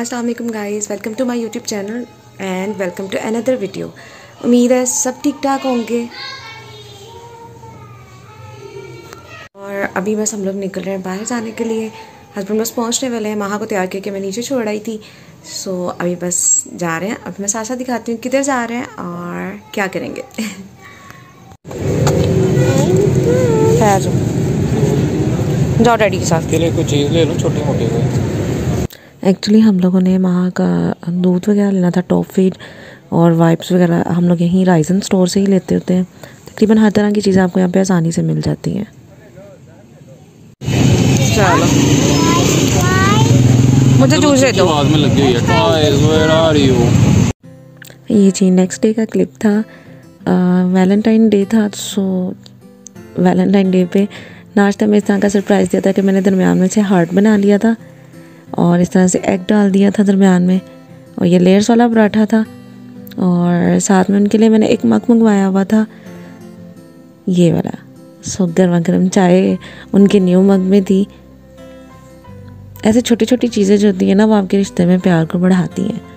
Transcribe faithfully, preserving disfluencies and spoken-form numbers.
अस्सलाम वालेकुम guys, welcome to my YouTube channel and welcome to another video. उम्मीद है सब ठीक ठाक होंगे। और अभी बस हम लोग निकल रहे हैं बाहर जाने के लिए। हस्बैंड बस पहुंचने वाले हैं। माहा को तैयार करके मैं नीचे छोड़ आई थी। सो अभी बस जा रहे हैं। अभी मैं साथ साथ दिखाती हूँ किधर जा रहे हैं और क्या करेंगे। जाओ डैडी के साथ। कुछ चीज़ ले लो छोटी मोटी। एक्चुअली हम लोगों ने वहाँ का दूध वगैरह लेना था, टॉप फीड और वाइप्स वगैरह हम लोग यहीं राइजन स्टोर से ही लेते होते हैं। तकरीबन हर तरह की चीज़ें आपको यहाँ पे आसानी से मिल जाती हैं। चलो मुझे जूस दे दो। में लगी हुई है टॉयज, वेयर आर यू। ये जी नेक्स्ट डे का क्लिप था। वैलेंटाइन डे था। सो वैलेंटाइन डे पे नाश्ते में इस तरह का सरप्राइज़ दिया था कि मैंने दरमियान में से हार्ट बना लिया था और इस तरह से एग डाल दिया था दरमियान में। और ये लेयर्स वाला पराठा था और साथ में उनके लिए मैंने एक मग मंगवाया हुआ था, ये वाला। सो गर्मा गर्म चाय उनके न्यू मग में थी। ऐसे छोटी छोटी चीज़ें जो होती हैं ना, वो आपके रिश्ते में प्यार को बढ़ाती हैं।